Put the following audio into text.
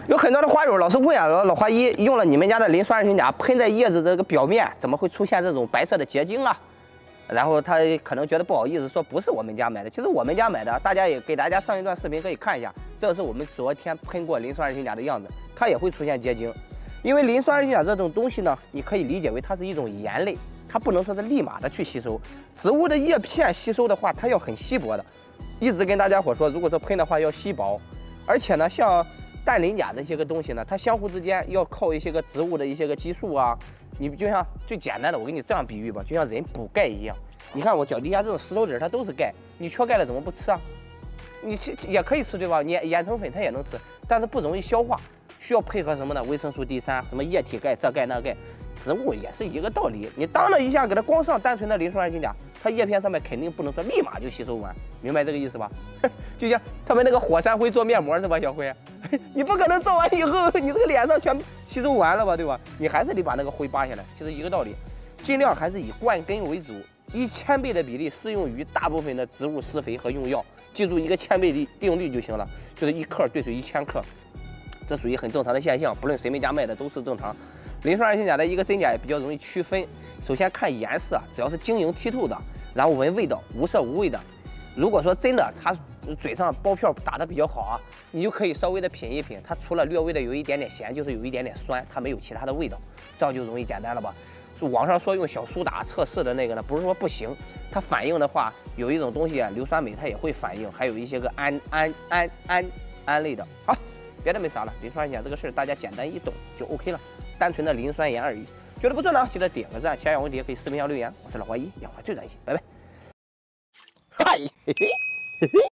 有很多的花友老是问啊，老花一用了你们家的磷酸二氢钾喷在叶子这个表面，怎么会出现这种白色的结晶啊？然后他可能觉得不好意思，说不是我们家买的，其实我们家买的，大家也给大家上一段视频可以看一下，这是我们昨天喷过磷酸二氢钾的样子，它也会出现结晶。因为磷酸二氢钾这种东西呢，你可以理解为它是一种盐类，它不能说是立马的去吸收。植物的叶片吸收的话，它要很稀薄的。一直跟大家伙说，如果说喷的话要稀薄，而且呢，像氮磷钾这些个东西呢，它相互之间要靠一些个植物的一些个激素啊。你就像最简单的，我给你这样比喻吧，就像人补钙一样。你看我脚底下这种石头子，它都是钙，你缺钙了怎么不吃啊？你也可以吃对吧？你研成粉它也能吃，但是不容易消化，需要配合什么呢？维生素 D3，什么液体钙、这钙那钙。植物也是一个道理，你当了一下给它光上单纯的磷酸二氢钾，它叶片上面肯定不能说立马就吸收完，明白这个意思吧？就像他们那个火山灰做面膜是吧，小辉？你不可能做完以后你这个脸上全吸收完了吧，对吧？你还是得把那个灰扒下来，其实一个道理，尽量还是以灌根为主，1000倍的比例适用于大部分的植物施肥和用药，记住一个1000倍定律就行了，就是1克兑水1000克，这属于很正常的现象，不论谁们家卖的都是正常。磷酸二氢钾的一个真假也比较容易区分，首先看颜色，只要是晶莹剔透的，然后闻味道，无色无味的。如果说真的它嘴上包票打得比较好啊，你就可以稍微的品一品，它除了略微的有一点点咸，就是有一点点酸，它没有其他的味道，这样就容易简单了吧？网上说用小苏打测试的那个呢，不是说不行，它反应的话有一种东西啊，硫酸镁它也会反应，还有一些个胺类的。好，别的没啥了，磷酸二氢钾这个事儿大家简单一懂就 OK 了。单纯的磷酸盐而已，觉得不错呢，记得点个赞，想有问题可以视频上留言。我是老花一，养花最专业，拜拜。嗨，嘿嘿嘿嘿。